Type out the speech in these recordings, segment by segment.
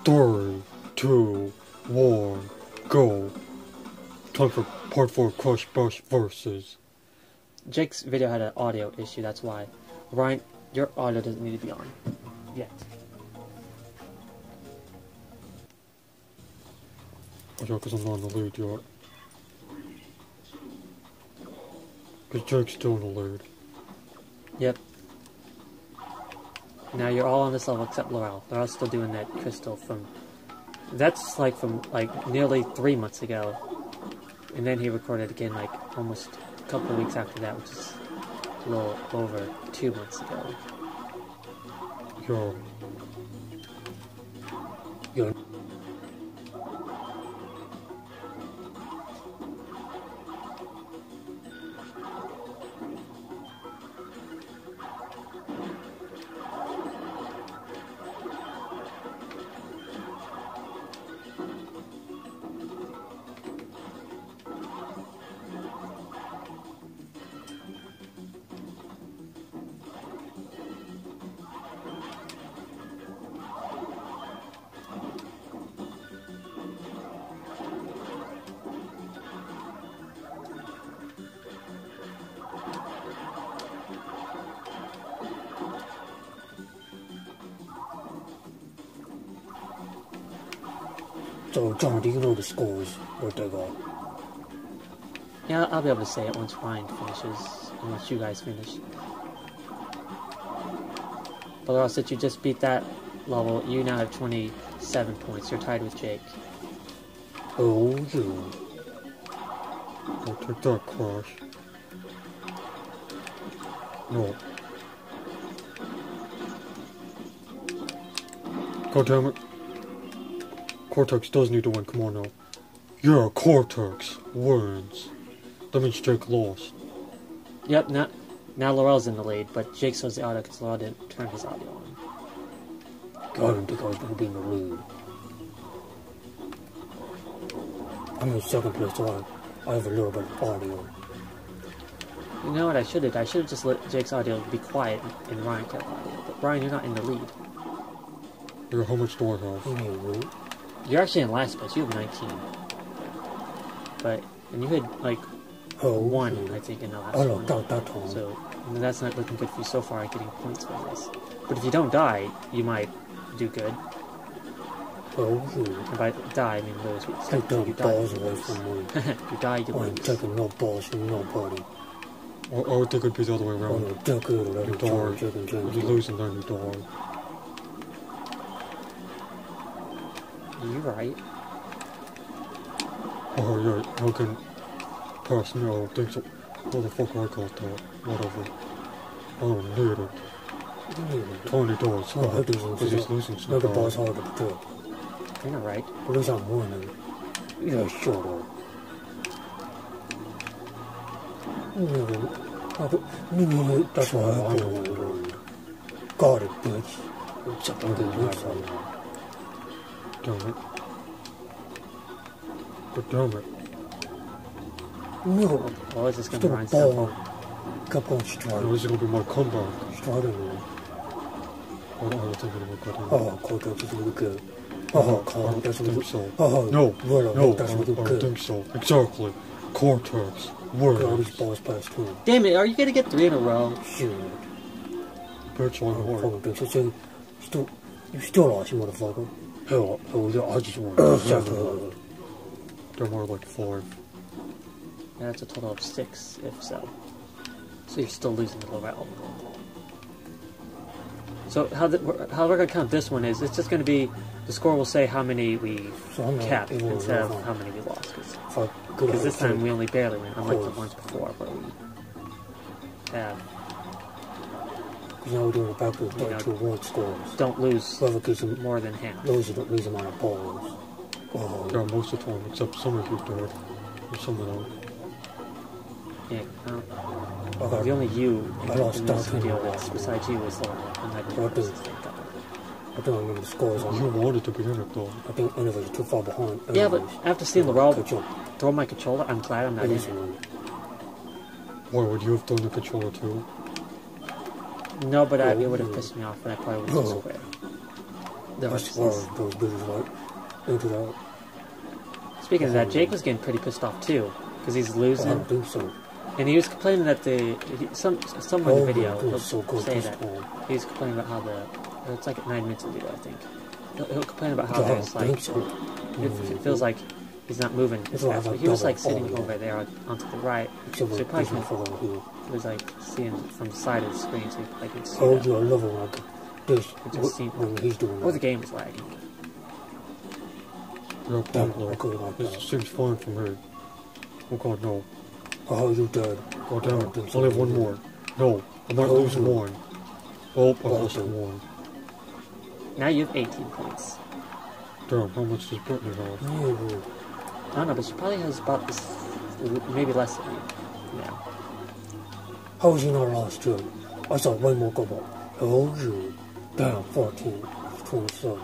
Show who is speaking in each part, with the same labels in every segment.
Speaker 1: 3, 2, 1, go. Time for part 4 Crush Bush versus.
Speaker 2: Jake's video had an audio issue, that's why. Ryan, your audio doesn't need to be on yet.
Speaker 1: Yeah, because I'm not in the lead yet. Because Jake's still in the lead.
Speaker 2: Yep. Now you're all on this level except Laurel. Laurel's still doing that crystal from... That's like from like nearly 3 months ago. And then he recorded again like almost a couple of weeks after that, which is a little over 2 months ago.
Speaker 1: Yeah. So, John, do you know the scores, what they got?
Speaker 2: Yeah, I'll be able to say it once Ryan finishes, unless you guys finish. But Laurel, since you just beat that level, you now have 27 points. You're tied with Jake.
Speaker 1: Oh, yeah. I'll take that, Crash. No. God damn it. Cortex does need to win, come on now. Yeah, Cortex wins. That means Jake lost.
Speaker 2: Yep, now Laurel's in the lead, but Jake saws the audio because Laurel didn't turn his audio on.
Speaker 1: God, I didn't think I was going to be in the lead. I'm in second place, so I have a little bit of audio.
Speaker 2: You know what I should have? I should have just let Jake's audio be quiet and Ryan kept audio. But Ryan, you're not in the lead.
Speaker 1: Yeah, how much do I have?
Speaker 2: You're actually in last place. You have 19. But, and you had like 1, I think, in the last one. So, that's not looking good for you so far at getting points for this. But if you don't die, you might do good. And by die, I mean lose.
Speaker 1: Take them balls away from me.
Speaker 2: You die, you lose.
Speaker 1: I'm taking no balls from nobody. I would think it'd be the other way around. You die, you lose and then you die.
Speaker 2: You're right.
Speaker 1: Oh yeah, how can pass me? I don't think so. What the fuck I got that? Whatever. I don't need it. Tony does.
Speaker 3: Oh,
Speaker 1: because he's losing some
Speaker 3: the boss harder to do.
Speaker 2: You're not right.
Speaker 3: At least I'm winning. Yeah, shut up. That's why I'm the one. Got it, bitch. What's up, I'm good.
Speaker 1: Damn it. But damn it.
Speaker 3: No.
Speaker 2: Well, is this going to grind stuff up?
Speaker 3: Kept on starting.
Speaker 1: No, this is going to be my comeback.
Speaker 3: Starting.
Speaker 1: I don't think it'll be good.
Speaker 3: Oh, Cortex is really good. Oh, Colin, that's really
Speaker 1: so.
Speaker 3: good. Oh,
Speaker 1: no,
Speaker 3: that's really good.
Speaker 1: I don't think so. Exactly. Cortex. Word.
Speaker 3: All these balls past him.
Speaker 2: Damn it, are you going to get 3 in a row?
Speaker 3: Shit.
Speaker 1: Bitch, I'm hard.
Speaker 3: You still lost, you motherfucker.
Speaker 1: Hell, yeah, I just won. 7. They're more like 5.
Speaker 2: Yeah, that's a total of 6, if so. So you're still losing the Laurel. So how we're going to count this one is, it's just going to be, the score will say how many we kept instead of how many we lost. Because this time we only barely win, unlike the ones before where we have...
Speaker 3: Because now we're doing it backwards, like 2-1 scores.
Speaker 2: Don't lose more than half.
Speaker 3: Those are the least amount of balls. Oh.
Speaker 1: Yeah, most of the time, except some of you did. Or some of them.
Speaker 2: Yeah, the only you in this video that's besides you is Laurel.
Speaker 3: I don't remember the scores on
Speaker 1: You wanted to be in it though.
Speaker 3: I think any of us are too far behind.
Speaker 2: Yeah, but after seeing Laurel throw my controller, I'm glad I'm not in it.
Speaker 1: Why would you have done the controller too?
Speaker 2: No, but it would have pissed me off, and I probably would have square. the
Speaker 3: I swear
Speaker 2: versus.
Speaker 3: those bitches like into that.
Speaker 2: Speaking of that, Jake was getting pretty pissed off too because he's
Speaker 3: I
Speaker 2: losing,
Speaker 3: don't think so.
Speaker 2: and he was complaining that somewhere in the video
Speaker 3: doing
Speaker 2: he'll
Speaker 3: so good
Speaker 2: say
Speaker 3: this
Speaker 2: that
Speaker 3: time.
Speaker 2: he was complaining about how it's like 9 minutes of video, I think. He'll complain about how
Speaker 3: I don't
Speaker 2: there's like
Speaker 3: think so.
Speaker 2: it feels like he's not moving as
Speaker 3: It's
Speaker 2: fast.
Speaker 3: like
Speaker 2: But he was like
Speaker 3: double
Speaker 2: sitting
Speaker 3: audio.
Speaker 2: over there onto the right,
Speaker 3: Except
Speaker 2: so he
Speaker 3: for
Speaker 2: probably
Speaker 3: this one
Speaker 2: couldn't-
Speaker 3: for here.
Speaker 2: he was like seeing from the side of the screen, so he probably could see
Speaker 3: Oh,
Speaker 2: that.
Speaker 3: you love it when this
Speaker 2: It just seemed-
Speaker 3: when he's doing
Speaker 2: Or the
Speaker 3: that.
Speaker 2: game was lagging.
Speaker 1: Yeah,
Speaker 3: Damn, I
Speaker 1: probably.
Speaker 3: could like
Speaker 1: This
Speaker 3: that.
Speaker 1: seems fine for me. Oh god, no.
Speaker 3: Oh, you dead.
Speaker 1: God damn
Speaker 3: I
Speaker 1: it.
Speaker 3: don't think so.
Speaker 1: Only have one more. No, I might
Speaker 3: Oh,
Speaker 1: lose
Speaker 3: you-
Speaker 1: one. Oh, I lost
Speaker 3: okay.
Speaker 1: one.
Speaker 2: Now you have 18 points.
Speaker 1: Damn, how much does Brittany have?
Speaker 3: Yeah,
Speaker 2: I don't know, but she probably has about this, maybe less than you. Yeah.
Speaker 3: how was he not last year? I saw way more go up. Oh, you. Damn, 14, 27.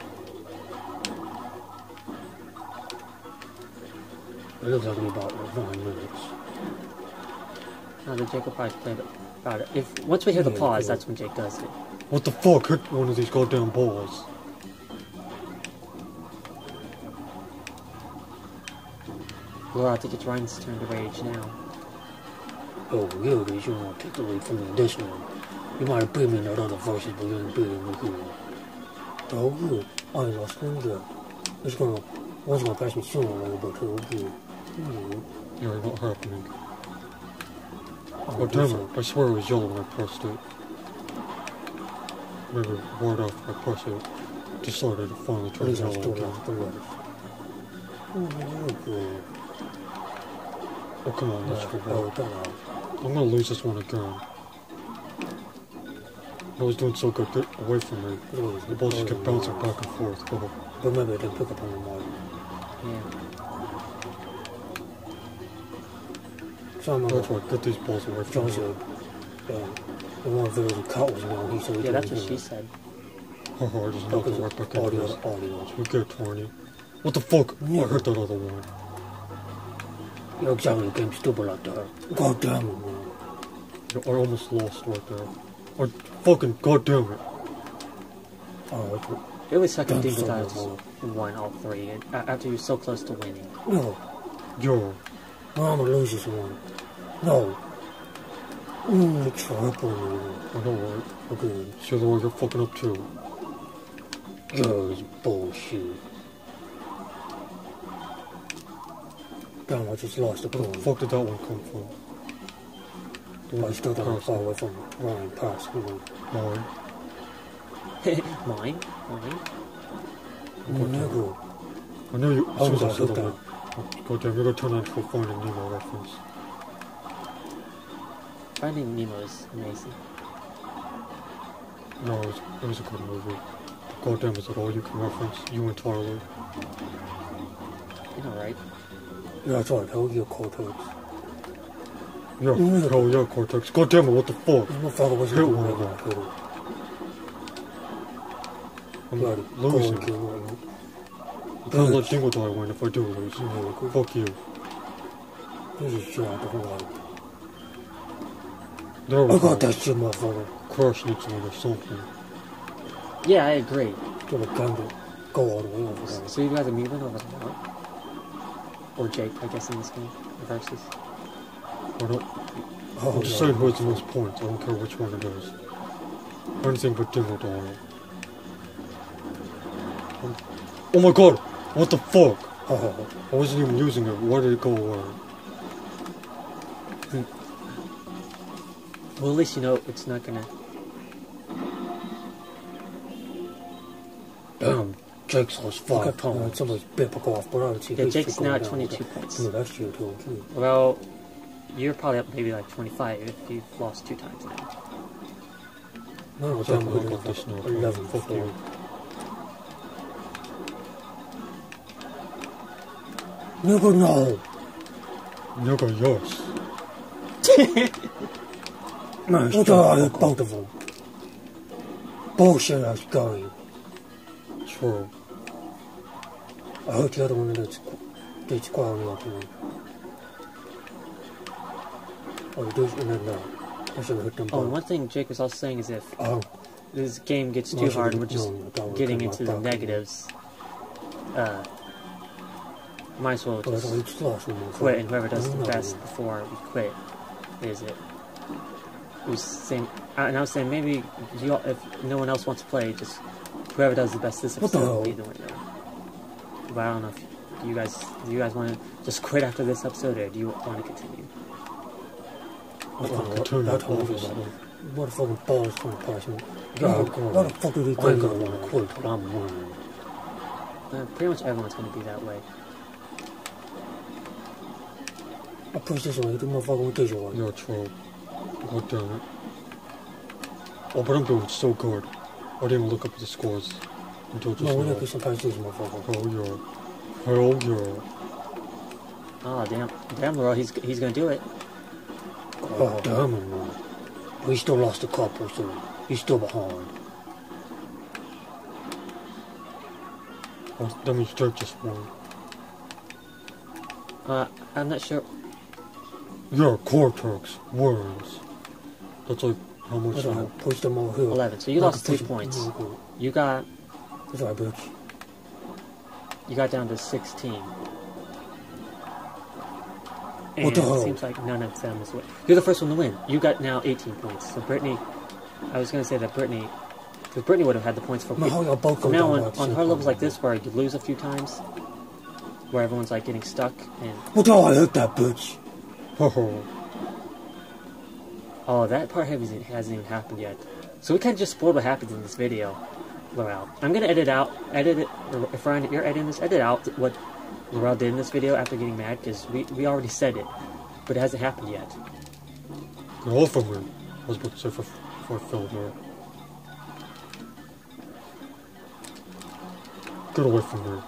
Speaker 3: It looks like in about 9 minutes.
Speaker 2: Now the Jake will probably play about it. If once we hear the
Speaker 3: Yeah,
Speaker 2: pause,
Speaker 3: yeah.
Speaker 2: that's when Jake does it.
Speaker 1: What the fuck? Hit one of these goddamn balls.
Speaker 2: Well, I think it's Ryan's turn to rage now.
Speaker 3: Oh, yeah, they should want to take the lead from me in this one. You might have beat me in that other version, but you didn't beat me here. Oh, yeah, I ain't lost ninja. One's gonna pass me sooner or later, but oh, yeah.
Speaker 1: Yeah, not happening.
Speaker 3: Oh,
Speaker 1: Oh damn it, I swear it was yellow when I pressed it. Maybe right after I pressed it, decided to finally
Speaker 3: At
Speaker 1: turn
Speaker 3: least I
Speaker 1: yellow
Speaker 3: still
Speaker 1: again.
Speaker 3: lost the letters. Oh, yeah.
Speaker 1: Oh come on, let's go
Speaker 3: Oh,
Speaker 1: back.
Speaker 3: that out.
Speaker 1: I'm gonna lose this one again. I was doing so good, get away from me. The ball just kept bouncing back and forth. Oh,
Speaker 3: But maybe I didn't pick up on the mic.
Speaker 2: Yeah.
Speaker 3: So I'm
Speaker 1: that's right, get these balls away from
Speaker 3: John
Speaker 1: me.
Speaker 3: said, the one video the cut was on, he said he
Speaker 2: Yeah, that's
Speaker 3: didn't
Speaker 2: what
Speaker 3: hear
Speaker 2: she
Speaker 3: it.
Speaker 2: said.
Speaker 1: Haha, I just knocked it right back into this.
Speaker 3: Audio.
Speaker 1: We get 20. What the fuck?
Speaker 3: Yeah.
Speaker 1: I heard that other one.
Speaker 3: You're exactly game stupid like that. God damn it, man.
Speaker 1: Yeah, I almost lost right there. I fucking goddamn it.
Speaker 3: Oh,
Speaker 2: It was suck if
Speaker 3: Don't
Speaker 2: Dingo
Speaker 3: say
Speaker 2: Dives
Speaker 3: no
Speaker 2: won all three after you were so close to winning.
Speaker 3: no.
Speaker 1: Yo,
Speaker 3: No, I'm gonna lose this one. No. Triple, man.
Speaker 1: I know right.
Speaker 3: Okay.
Speaker 1: See the way you're fucking up too.
Speaker 3: Girls bullshit. Damn, I just lost the
Speaker 1: Where the
Speaker 3: point.
Speaker 1: fuck did that one come from?
Speaker 3: I still don't
Speaker 1: Pass
Speaker 3: far
Speaker 1: me.
Speaker 3: away from Ryan Pass.
Speaker 1: Mine.
Speaker 2: Mine?
Speaker 3: Nigga.
Speaker 1: I knew you, as soon as I
Speaker 3: Oh,
Speaker 1: said
Speaker 3: God,
Speaker 1: that, goddamn, you're gonna turn that into a Finding Nemo reference.
Speaker 2: Finding Nemo is amazing.
Speaker 1: No, it was a good movie. Goddamn, is it all you can reference? You and Tyler.
Speaker 2: You know, right?
Speaker 3: Yeah, that's right. Hell yeah, Cortex.
Speaker 1: Yeah, hell yeah, Cortex. Goddamn it, what the fuck?
Speaker 3: Motherfucker wasn't
Speaker 1: Hit
Speaker 3: doing
Speaker 1: one
Speaker 3: that
Speaker 1: of
Speaker 3: when I hit it.
Speaker 1: I'm
Speaker 3: Bloody
Speaker 1: losing.
Speaker 3: gold king right now.
Speaker 1: I'm gonna let Dingle Die win if I do lose.
Speaker 3: Yeah,
Speaker 1: Fuck you.
Speaker 3: this is shit out the whole lot.
Speaker 1: There we
Speaker 3: I
Speaker 1: go.
Speaker 3: got that shit, motherfucker.
Speaker 1: Crash needs one or something.
Speaker 2: Yeah, I agree.
Speaker 3: Still a gun to go all the way over there.
Speaker 2: So you'd rather me win over Lamar? Or Jake, I guess, in this game, versus.
Speaker 1: I don't,
Speaker 3: Oh,
Speaker 1: I'm just saying who has the most points. I don't care which one it is. Anything but Dingle Die. Oh my god! What the fuck?
Speaker 3: Oh,
Speaker 1: I wasn't even using it. Why did it go away?
Speaker 2: Well, at least you know it's not gonna.
Speaker 3: damn. Jake's lost 5
Speaker 2: Okay.
Speaker 3: points. Somebody's bit go off, but I would see
Speaker 2: Yeah,
Speaker 3: his
Speaker 2: Jake's
Speaker 3: shit going
Speaker 2: now at
Speaker 3: down.
Speaker 2: 22 points.
Speaker 3: Yeah, that's shit too.
Speaker 2: Well, you're probably up maybe like 25 if you've lost 2 times now.
Speaker 3: No,
Speaker 1: So
Speaker 3: damn,
Speaker 1: I
Speaker 3: we're
Speaker 1: got
Speaker 3: doing
Speaker 1: this now.
Speaker 3: 11
Speaker 1: Fuck
Speaker 3: for
Speaker 1: you.
Speaker 3: Nigga, no.
Speaker 1: Nigga, yes.
Speaker 3: Man, stop both of them. Bullshit ass going.
Speaker 1: True.
Speaker 3: I heard the other one that's squaring up here. Oh, this and then I should have hit them
Speaker 2: Oh,
Speaker 3: both.
Speaker 2: one thing Jake was also saying is if
Speaker 3: Oh,
Speaker 2: this game gets too hard and we're just getting into the negatives, might as well just quit, and whoever does the best before we quit is it. Who's saying, and I was saying maybe if no one else wants to play, just whoever does the best this episode will be the winner. But I don't know if do you guys want to just quit after this episode, or do you want to continue?
Speaker 3: What the fucking balls trying to pass me? What the fuck do they think I want to quit? But I'm winning.
Speaker 2: Pretty much everyone's going to be that way.
Speaker 3: I push this way, the motherfucker with this way.
Speaker 1: You're a troll. God damn it. Oh, but I'm doing so good. I didn't even look up at the scores until just
Speaker 3: now. No, we're
Speaker 1: now.
Speaker 3: not getting past this motherfucker.
Speaker 1: Oh yeah. Hell yeah.
Speaker 2: Oh damn, Laurel, he's going to do it.
Speaker 3: Oh, damn it, man. We still lost a couple, so he's still behind.
Speaker 1: Oh, that means Dirk just won.
Speaker 2: I'm not sure.
Speaker 1: Yeah, Cortex wins. That's like how much now?
Speaker 3: Push them over here.
Speaker 2: 11. So you lost 3 points. You got.
Speaker 3: That's right, bitch.
Speaker 2: You got down to 16. And
Speaker 3: What the hell?
Speaker 2: it seems like none of them is. You're the first one to win. You got now 18 points. So Brittany, I was going to say that Brittany, because Brittany would have had the points for.
Speaker 3: Man, how y'all both go
Speaker 2: Now
Speaker 3: down
Speaker 2: on her levels like this, where you lose a few times, where everyone's like getting stuck and.
Speaker 3: What the hell? I hit that bitch.
Speaker 2: Oh, that part hasn't even happened yet. So we kind of just spoiled what happens in this video, Laurel. I'm gonna edit it. If Ryan, you're editing this, edit out what Laurel did in this video after getting mad, because we already said it, but it hasn't happened yet.
Speaker 1: Get off of me. I was about to say for I fell there. Get away from me.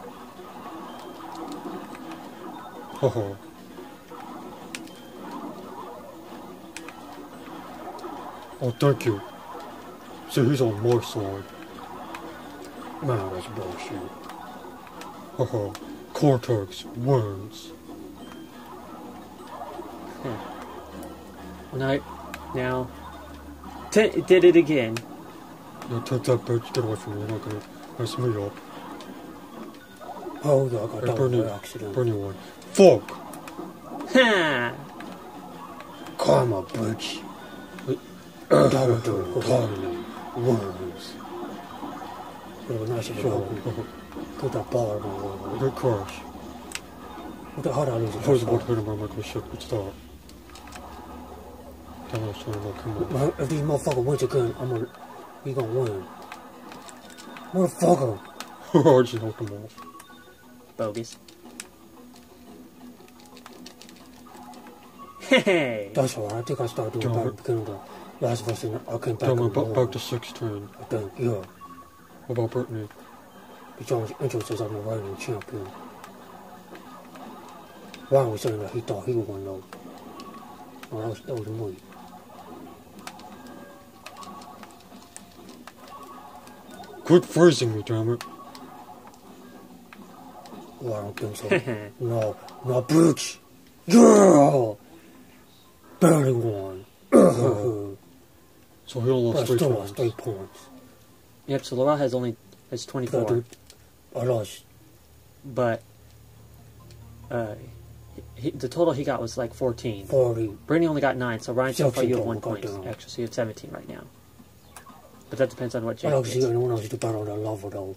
Speaker 1: Haha. Oh, thank you. See, he's on my side.
Speaker 3: Man, that's bullshit.
Speaker 1: Haha. Cortex wins.
Speaker 2: Now, did it again.
Speaker 1: Now take that bitch. Get away from me. You're not gonna mess me up.
Speaker 3: Oh, yeah, I got
Speaker 1: Hey,
Speaker 3: that
Speaker 1: Bernie,
Speaker 3: by accident.
Speaker 1: Bernie won. Fuck!
Speaker 2: Ha!
Speaker 3: Karma, bitch. Karma worms. It was nice of you. Get that ball, man.
Speaker 1: Good crash.
Speaker 3: What the hell is it?
Speaker 1: I was about to hit him, I'm like, oh shit, good start. Damn, I was trying to knock him out.
Speaker 3: Man, if these motherfuckers wins again, we gonna win. Motherfucker.
Speaker 1: I just knocked him off.
Speaker 2: Bogus. Hey!
Speaker 3: That's alright. I think I started doing better at the beginning of the last version. I came back.
Speaker 1: Damn, I'm back to 16.
Speaker 3: I think, yeah.
Speaker 1: What about Brittany?
Speaker 3: But John's interested I'm the reigning champion. Ryan was saying that he thought he was gonna know. Well, that was me.
Speaker 1: Quit freezing me, damn it.
Speaker 3: Well, I don't think so. No, bitch. Yeah! Barely won.
Speaker 1: So he only
Speaker 3: But I
Speaker 1: lost 3
Speaker 3: still
Speaker 1: points.
Speaker 3: lost 3 points.
Speaker 2: Yep, so Laurel has 24.
Speaker 3: I lost.
Speaker 2: But the total he got was like 14.
Speaker 3: 40.
Speaker 2: Brittany only got 9, so Ryan, so far you have 1
Speaker 3: got
Speaker 2: point
Speaker 3: down.
Speaker 2: extra, so you have 17 right now. But that depends on what
Speaker 3: I
Speaker 2: Jake
Speaker 3: don't see
Speaker 2: gets.
Speaker 3: anyone else to battle on that level though.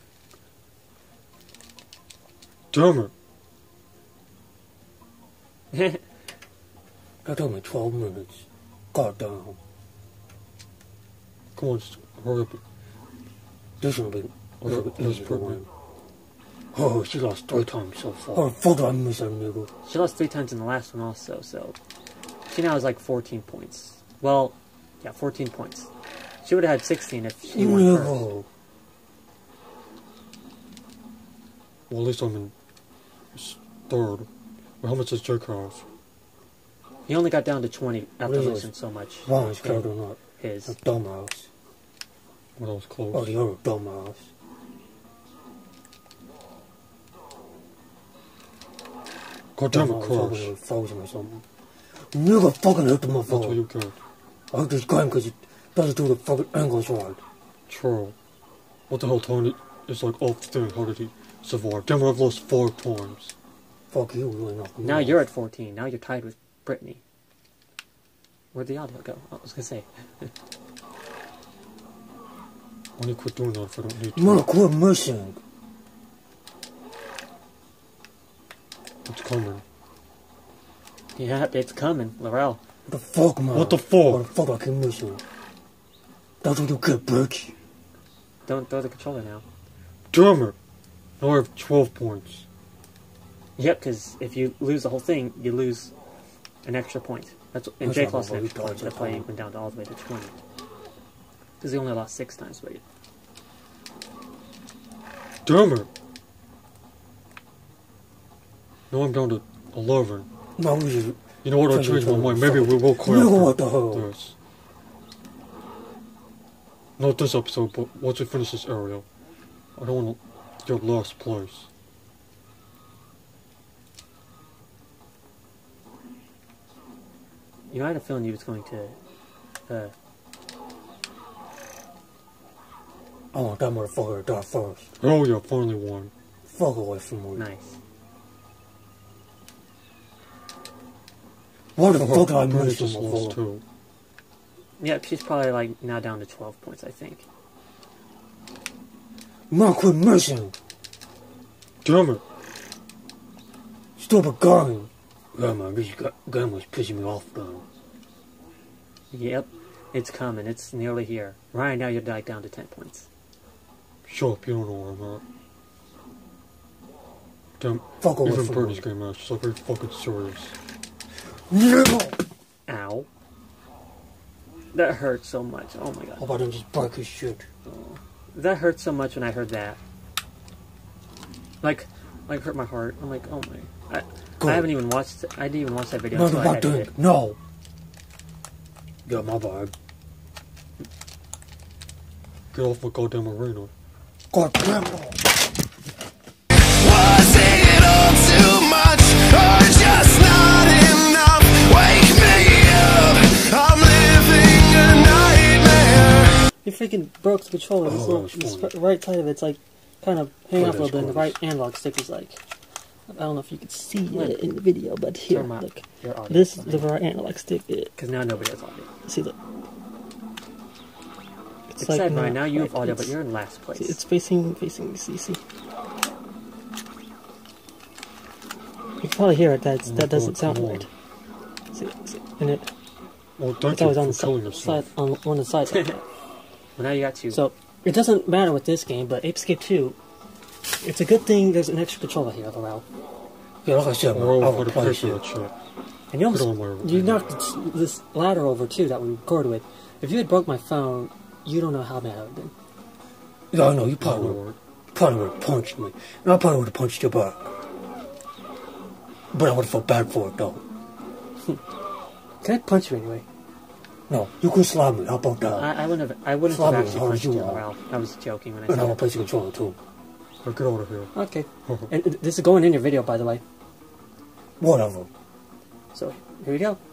Speaker 1: Damn it.
Speaker 3: That took me 12 minutes. God damn.
Speaker 1: Come on, just hurry up.
Speaker 3: This will be easy to win. Oh, she lost 3 times so far. Oh, fuck, I miss that nigga.
Speaker 2: She lost 3 times in the last one also, so she now has like 14 points. Well, yeah, 14 points. She would have had 16 if she won first.
Speaker 3: No.
Speaker 1: Well, at least I'm in third. Well, how much does Jake have?
Speaker 2: He only got down to 20 after
Speaker 3: Really?
Speaker 2: losing so much.
Speaker 3: Ryan's
Speaker 2: in
Speaker 3: killed or not.
Speaker 2: his.
Speaker 3: A dumbass.
Speaker 1: Well, that was close.
Speaker 3: Oh, the other dumbass.
Speaker 1: God damn it, Crush.
Speaker 3: Frozen or something. Nigga fucking hit the
Speaker 1: That's what
Speaker 3: motherfucker.
Speaker 1: you get.
Speaker 3: I hit this game because it doesn't do the fucking angles right.
Speaker 1: True. What the hell, Tony? It's like off the thing. How did he survive? Damn it, I've lost 4 times.
Speaker 3: Fuck you, you ain't nothing.
Speaker 2: Now you're at 14. Now you're tied with Brittany. Where'd the audio go? Oh, I was gonna say.
Speaker 1: I need to quit doing that if I don't need to.
Speaker 3: Man, quit missing.
Speaker 1: It's coming.
Speaker 2: Yeah, it's coming, Laurel.
Speaker 3: What the fuck, man?
Speaker 1: What the fuck?
Speaker 3: What the fuck I keep missing? That's what you get, bitch.
Speaker 2: Don't throw the controller now.
Speaker 1: Damn it! Now I have 12 points.
Speaker 2: Yep, because if you lose the whole thing, you lose an extra point. And Jake lost an extra point. That's why he went down to all the way to 20. Because he only lost 6 times, but...
Speaker 1: Damn it! Now I'm down to 11.
Speaker 3: No, we just...
Speaker 1: You know what? I changed my mind. Maybe we will quit
Speaker 3: You know what the hell?
Speaker 1: this. Not this episode, but once we finish this area, I don't want to get last place.
Speaker 2: You know, I had a feeling you was going to...
Speaker 3: I want that motherfucker to die first.
Speaker 1: Oh yeah, finally won.
Speaker 3: Fuck away from me.
Speaker 2: Nice.
Speaker 3: What the fuck did I
Speaker 1: Brittany
Speaker 3: miss,
Speaker 1: just lost
Speaker 3: motherfucker?
Speaker 1: 2.
Speaker 2: Yep, she's probably like now down to 12 points, I think.
Speaker 3: Man, quit missing.
Speaker 1: Damn it!
Speaker 3: Stupid game. Yeah, man, this game was pissing me off, though.
Speaker 2: Yep, it's coming. It's nearly here. Ryan, now you're like down to 10 points.
Speaker 1: Shut up, you don't know where I'm at. Damn,
Speaker 3: Fuck away
Speaker 1: even
Speaker 3: from
Speaker 1: Brittany's
Speaker 3: me.
Speaker 1: game match, she's like, are you fucking serious?
Speaker 3: No!
Speaker 2: Ow. That hurt so much. Oh my
Speaker 3: How
Speaker 2: god.
Speaker 3: about I just break his shit?
Speaker 2: That hurt so much when I heard that. Like hurt my heart. I'm like, oh my.
Speaker 3: Go.
Speaker 2: I haven't even watched. I didn't even watch that video
Speaker 3: No,
Speaker 2: until I
Speaker 3: not doing
Speaker 2: edited
Speaker 3: it. No! Yeah, my bad.
Speaker 1: Get off my goddamn arena.
Speaker 3: God damn it!
Speaker 4: Was it all too much or just not enough? Wake me up, I'm living a nightmare.
Speaker 2: You freaking broke the controller. This
Speaker 3: Oh,
Speaker 2: little,
Speaker 3: that's
Speaker 2: this
Speaker 3: funny.
Speaker 2: right side of it's like kind of hanging
Speaker 3: Oh,
Speaker 2: off a little bit, and the
Speaker 3: that's
Speaker 2: right analog stick is like. I don't know if you can see Look. it in the video, but here, Turn my- look.
Speaker 3: Oh,
Speaker 2: This the right analog stick.
Speaker 3: Because
Speaker 2: now nobody has audio.
Speaker 3: See, look.
Speaker 2: It's like
Speaker 3: not-
Speaker 2: now you have
Speaker 3: like,
Speaker 2: audio, but
Speaker 3: it's-
Speaker 2: you're in last place.
Speaker 3: See, it's facing, see. You can probably hear it, that doesn't sound right. See, and
Speaker 1: Well,
Speaker 3: it's
Speaker 1: thank
Speaker 3: always
Speaker 1: you
Speaker 3: on
Speaker 1: for
Speaker 3: the
Speaker 1: killing
Speaker 3: side,
Speaker 1: yourself.
Speaker 3: on one of the sides like that.
Speaker 2: Well, now you got two.
Speaker 3: So, it doesn't matter with this game, but Ape Escape 2, it's a good thing there's an extra controller here, Laurel. Yeah, like I said, man,
Speaker 1: Well,
Speaker 3: I
Speaker 1: I
Speaker 3: will
Speaker 1: would
Speaker 3: play
Speaker 1: pay for
Speaker 3: shit.
Speaker 1: that shit.
Speaker 3: And you
Speaker 1: Put
Speaker 3: almost,
Speaker 1: on my
Speaker 3: you
Speaker 1: radio.
Speaker 3: knocked this ladder over, too, that we recorded with. If you had broke my phone, you don't know how mad I would have been. Yeah, I know, you probably would have punched me. And I probably would have punched you back. But I would have felt bad for it, though. Can I punch you anyway? No, you can slap me. How about that?
Speaker 2: I wouldn't have
Speaker 3: Slap me
Speaker 2: actually
Speaker 3: as hard as
Speaker 2: punched you.
Speaker 3: you want.
Speaker 2: Well, I was joking when I
Speaker 3: And
Speaker 2: said
Speaker 3: I will
Speaker 2: that.
Speaker 3: place the controller, too.
Speaker 1: Now get out of here.
Speaker 2: Okay. And this is going in your video, by the way.
Speaker 3: Whatever.
Speaker 2: So, here we go.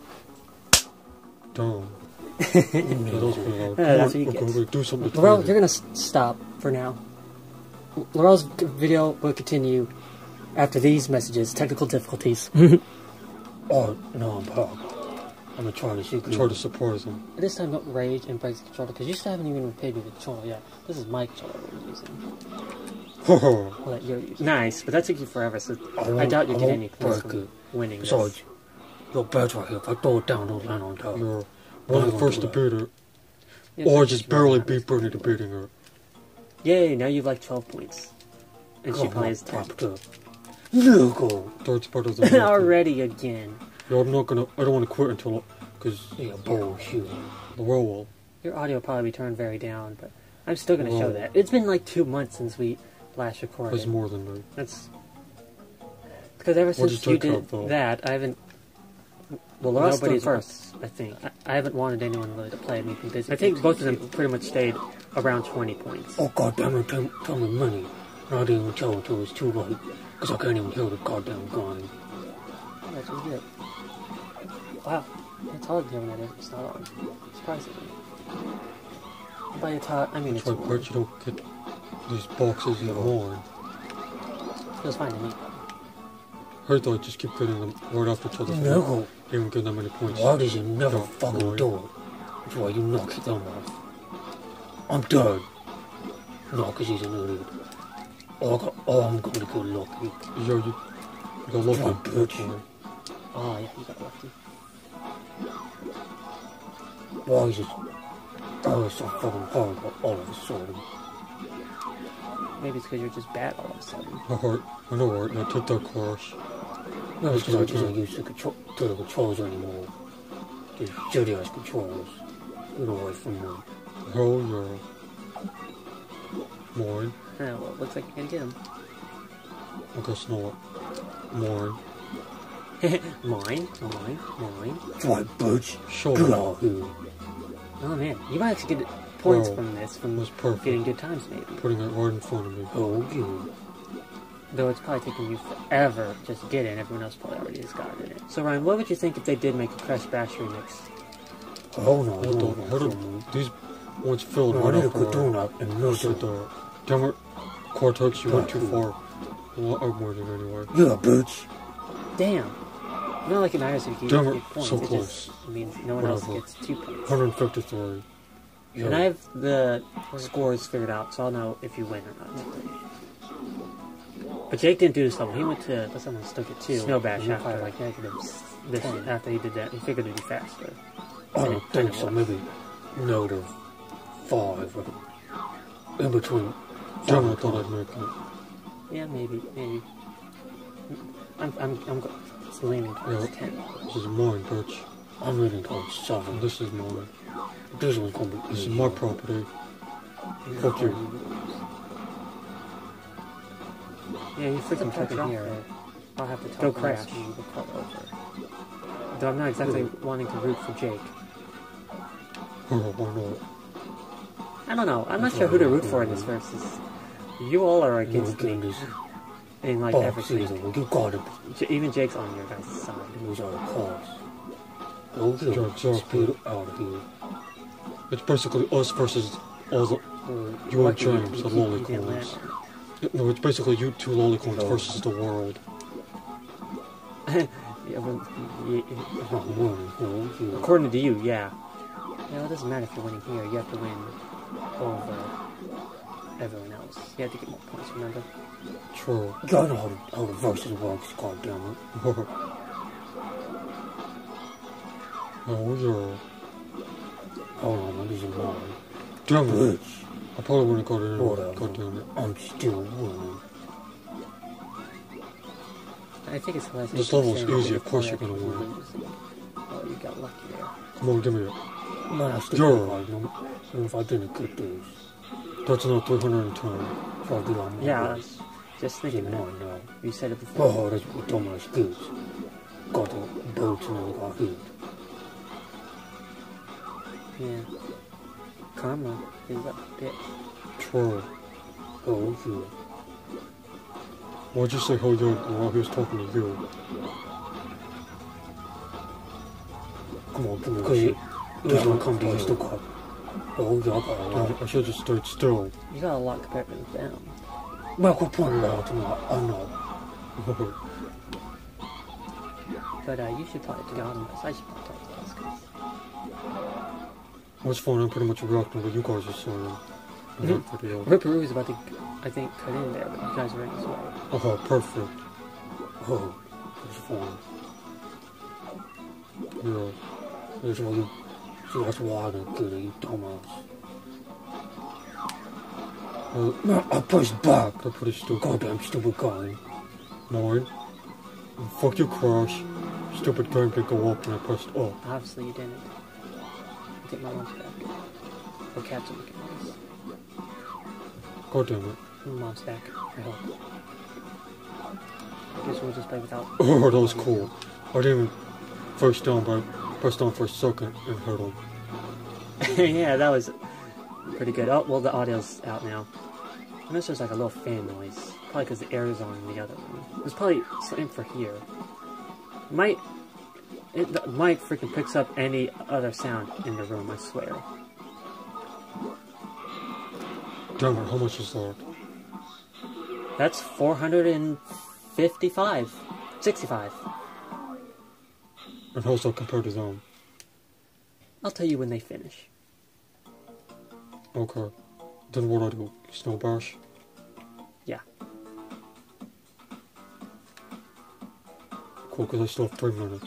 Speaker 1: Damn. That was pretty loud.
Speaker 2: That's what
Speaker 1: Come
Speaker 2: you
Speaker 1: on,
Speaker 2: get.
Speaker 1: okay, do something to
Speaker 2: Laurel,
Speaker 1: me.
Speaker 2: you're gonna stop for now. Laurel's video will continue after these messages. Technical difficulties.
Speaker 3: Oh, no, I'm back. I'm gonna try to shoot
Speaker 1: Try to surprise him.
Speaker 2: This time, don't rage and break the controller, because you still haven't even paid me the controller yet. This is my controller we're using.
Speaker 1: Haha.
Speaker 2: Well, that you're nice, but that took you forever, so I doubt you get any points from winning this.
Speaker 3: Besides, your bed's right here. If I throw it down, it'll land on top.
Speaker 1: You're one of the first to beat it.
Speaker 2: Yeah,
Speaker 1: Or
Speaker 2: that's
Speaker 1: just
Speaker 2: what
Speaker 1: barely
Speaker 2: happens.
Speaker 1: beat Brittany to beating her.
Speaker 2: Yay, now you've like 12 points. And she probably has 10.
Speaker 3: Look,
Speaker 1: That's better than nothing.
Speaker 2: Already again.
Speaker 1: Yeah, I don't want to quit until, because
Speaker 3: yeah, bullshit.
Speaker 1: the world will.
Speaker 2: Your audio will probably be turned very down, but I'm still gonna show
Speaker 1: Whoa.
Speaker 2: that. It's been like 2 months since we last recorded.
Speaker 1: That's more than me.
Speaker 2: That's because ever
Speaker 1: What'd
Speaker 2: since
Speaker 1: you
Speaker 2: you
Speaker 1: take
Speaker 2: did
Speaker 1: out, though?
Speaker 2: that, I haven't. Well, nobody's first. I think I haven't wanted anyone really to play. I've been busy. I think both of them pretty much stayed around 20 points.
Speaker 3: Oh, goddamn it, tell me money. And I didn't even tell until it's too late. Because I can't even hear the goddamn gun.
Speaker 2: Oh, that's really good. Wow, it's hard to hear when that it's not on. Surprisingly. by the time, I mean,
Speaker 1: That's
Speaker 2: it's
Speaker 1: why Perch, you don't get these boxes in one.
Speaker 2: feels fine to me.
Speaker 1: Her though, just keep getting them right after each other.
Speaker 3: No.
Speaker 1: You don't get that many points.
Speaker 3: Why does you never
Speaker 1: No,
Speaker 3: fucking
Speaker 1: no.
Speaker 3: do it? That's why you knock them off. I'm done. No, because he's an idiot. Oh, I'm gonna get lucky.
Speaker 1: Yo, you got lucky.
Speaker 3: Come on, Perch.
Speaker 2: Oh, yeah, you got lucky.
Speaker 3: Why is it always so fucking hard all of a sudden?
Speaker 2: Maybe it's because you're just bad all of a sudden.
Speaker 1: I know, Art. Now take that crash.
Speaker 3: No, it's because I just ain't used to the controls anymore. These dirty ass controls. Get away from me.
Speaker 1: Hell yeah. Mine.
Speaker 2: Yeah, well, it looks like you can get him.
Speaker 1: I guess not. Mine.
Speaker 2: Mine.
Speaker 3: Why, Birch?
Speaker 1: Sure.
Speaker 3: Get out here.
Speaker 2: Oh man, you might actually get points
Speaker 1: Well,
Speaker 2: from this, from
Speaker 1: that's perfect.
Speaker 2: getting good times maybe.
Speaker 1: Putting it right in front of me.
Speaker 3: Oh, you.
Speaker 2: Though it's probably taking you forever just to get in, everyone else probably already has gotten it. So Ryan, what would you think if they did make a Crash Bash remix?
Speaker 3: Oh, no,
Speaker 1: Hold
Speaker 3: no,
Speaker 1: on.
Speaker 3: no,
Speaker 1: How
Speaker 3: no.
Speaker 1: did these ones filled
Speaker 3: No, I
Speaker 1: right
Speaker 3: need a
Speaker 1: up
Speaker 3: good donut and no
Speaker 1: said
Speaker 3: donut.
Speaker 1: damn it, Cortex, you went too
Speaker 3: Don't.
Speaker 1: far. Well, I'm winning anyway.
Speaker 3: Yeah, bitch.
Speaker 2: Damn! Not like it matters if you
Speaker 1: Damn
Speaker 2: get
Speaker 1: it,
Speaker 2: points,
Speaker 1: so
Speaker 2: it
Speaker 1: close.
Speaker 2: just means no one else
Speaker 1: Whatever.
Speaker 2: gets 2 points.
Speaker 1: 153.
Speaker 3: Yeah.
Speaker 2: And I have the scores figured out, so I'll know if you win or not. But Jake didn't do this level. He went to, let's someone stuck it too. Snow Bash
Speaker 3: Yeah.
Speaker 2: after like negatives. This after he did that, he figured it'd be faster.
Speaker 3: I don't think so. Maybe negative 5. In between.
Speaker 1: Damn it, I thought I'd make it.
Speaker 2: Yeah, maybe. I'm leaning towards
Speaker 1: Yeah.
Speaker 2: 10.
Speaker 1: This is mine, bitch.
Speaker 3: I'm leaning towards 7.
Speaker 1: This is mine.
Speaker 3: This one's gonna be
Speaker 1: This is
Speaker 3: easy.
Speaker 1: my property. Fuck you.
Speaker 2: Yeah, you freaking
Speaker 3: Fuck
Speaker 2: fucking
Speaker 3: off
Speaker 2: here.
Speaker 3: there.
Speaker 2: I'll have to talk
Speaker 3: Go
Speaker 2: when I
Speaker 3: crash.
Speaker 2: see the call over. Though I'm not exactly wanting to root for Jake.
Speaker 1: Oh, why not?
Speaker 2: I don't know. I'm not sure who to root for in this versus. You all are against
Speaker 3: Look at
Speaker 2: me
Speaker 3: this.
Speaker 2: in like
Speaker 3: Oh,
Speaker 2: everything.
Speaker 3: season. You got it.
Speaker 2: Even Jake's on your guys' side.
Speaker 3: Those are the cars. Oh,
Speaker 1: Yeah,
Speaker 3: yeah.
Speaker 1: exactly.
Speaker 3: Speed out of here.
Speaker 1: It's basically us versus all the... You and
Speaker 2: Lucky
Speaker 1: James,
Speaker 2: you
Speaker 1: the
Speaker 2: didn't land
Speaker 1: lollicorns.
Speaker 2: on
Speaker 1: No, it's basically you two lollicorns
Speaker 3: No.
Speaker 1: versus the world.
Speaker 2: it. Yeah, well,
Speaker 3: I'm winning. Oh, yeah.
Speaker 2: according to you, yeah. Yeah, it doesn't matter if you're winning here. You have to win over everyone else. You have to get more points, remember?
Speaker 1: True.
Speaker 3: I know how the verses works, goddammit.
Speaker 1: Oh, yeah.
Speaker 3: Hold on, I'm losing mine.
Speaker 1: Damn it.
Speaker 3: Bitch.
Speaker 1: I probably wouldn't have got it anyway.
Speaker 3: Whatever.
Speaker 1: God damn it.
Speaker 3: I'm still winning.
Speaker 2: I think it's less.
Speaker 1: This level's easy, of course you're gonna win.
Speaker 2: Oh, you got lucky there.
Speaker 1: Come on, give me it.
Speaker 3: Man, I still
Speaker 1: Yo.
Speaker 3: fight them. Even if I didn't get this.
Speaker 1: That's not 310.
Speaker 3: If I did, I'm
Speaker 2: Yeah, I was just thinking that.
Speaker 3: mine now.
Speaker 2: You said it before.
Speaker 3: Oh, that's what dumbass kids. Got the boats and all got hit.
Speaker 2: Yeah. Karma is a bitch.
Speaker 1: True.
Speaker 3: Oh, yeah.
Speaker 1: Why'd you say how you while he was talking to you? Come on, give me that
Speaker 3: Because
Speaker 1: shit.
Speaker 3: this one come to you still got. Oh, yeah, I got a
Speaker 1: Damn
Speaker 3: lot.
Speaker 1: it, I should've just stayed still.
Speaker 2: You got a lot compared to them.
Speaker 3: Well, quit pointing it out to me. I know.
Speaker 2: But you should probably talk to us. I should probably talk to us. 'Cause
Speaker 1: It's fine, I'm pretty much reacting to what you guys are saying. In that video.
Speaker 2: Ripperoo is about to, I think, cut in there, but you guys are in as well.
Speaker 1: Oh, perfect.
Speaker 3: Oh, that's fine.
Speaker 1: Yeah.
Speaker 3: That's why you. See, that's why I didn't get it, you dumbass. Man, I pressed back.
Speaker 1: They're pretty stupid.
Speaker 3: Goddamn stupid guy.
Speaker 1: Mine. Fuck you, Crash. Stupid game didn't go up and I pressed up.
Speaker 2: Obviously, you didn't. I take my lunch back. Or Captain McKinley's.
Speaker 1: God damn it.
Speaker 2: Mom's back. I hope. I guess we'll just play without.
Speaker 1: Oh, that was cool. I didn't even first down, but I pressed down for a second and hit him.
Speaker 2: Yeah, that was pretty good. Oh, well, the audio's out now. I noticed there's like a little fan noise. Probably because the air is on in the other room. There's probably something for here. The mic freaking picks up any other sound in the room, I swear.
Speaker 1: Damn it, how much is that?
Speaker 2: That's 455. 65.
Speaker 1: And how's that compared to them?
Speaker 2: I'll tell you when they finish.
Speaker 1: Okay. Then what do? Snow bash?
Speaker 2: Yeah.
Speaker 1: Cool, because I still have 3 minutes.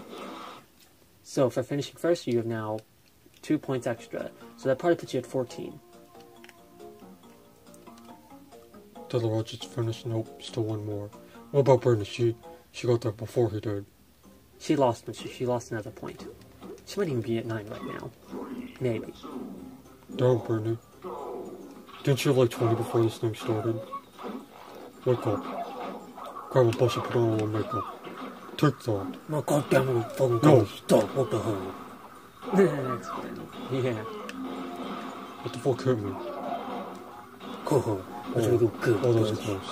Speaker 2: So for finishing first, you have now 2 points extra. So that probably puts you at 14.
Speaker 1: Did the just finished? Nope, still one more. What about Brittany? She got there before he did.
Speaker 2: She lost, but she lost another point. She might even be at 9 right now. Maybe.
Speaker 1: Damn, Brittany. Didn't you have like 20 before this thing started? Wake up. Grab a brush and put on a little makeup. Take that.
Speaker 3: My goddamn fucking
Speaker 1: No.
Speaker 3: stop, what the hell?
Speaker 2: That's funny. Yeah.
Speaker 1: What the fuck hit me?
Speaker 3: Cool. That's really good.
Speaker 1: Oh, that was close.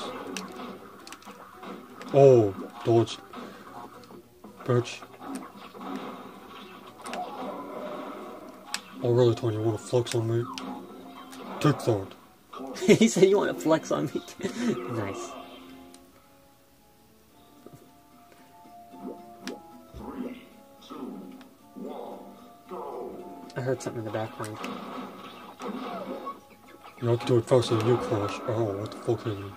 Speaker 1: Oh, dodge. Bitch. Oh, really, Tony, you want to flex on me? Take that.
Speaker 2: He said you want to flex on me. Nice. I heard something in the background.
Speaker 1: You have to do it faster than you, Crash. Oh, what the fuck hit me?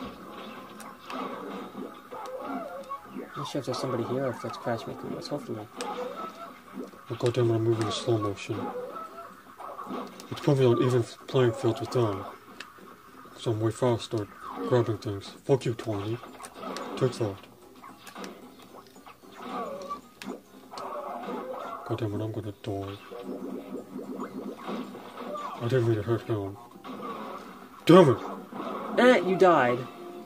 Speaker 2: I'm not sure if there's somebody here or if that's Crash making noise. Hopefully.
Speaker 1: Oh, goddamn it, I'm moving in slow motion. It's put me on even playing field with them. So I'm way faster at grabbing things. Fuck you, Tony. Take that. Goddamn it, I'm gonna die. I didn't mean to hurt him. Damn it!
Speaker 2: You died.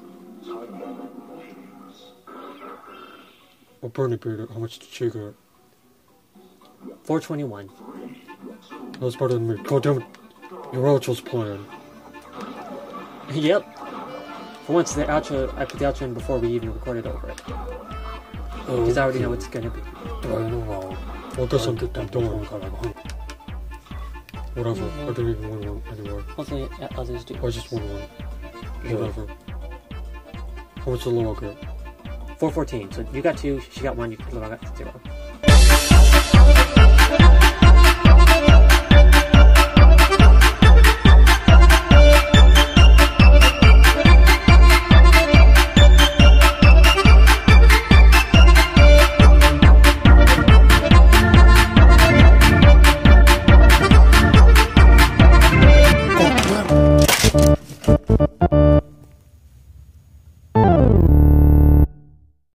Speaker 1: Oh, Bernie beat it. How much did she get?
Speaker 2: 421.
Speaker 1: That's better than me. God damn it. Your outro's playing.
Speaker 2: Yep. For once, the outro, I put the outro in before we even recorded over it. Because I already know it's gonna be.
Speaker 1: Well, I guess I'm done. Whatever. I didn't even win one anyway.
Speaker 2: Hopefully, others do.
Speaker 1: I just won one. Whatever. How much did Laura get?
Speaker 2: 414. So you got 2, she got 1, Laura got 0.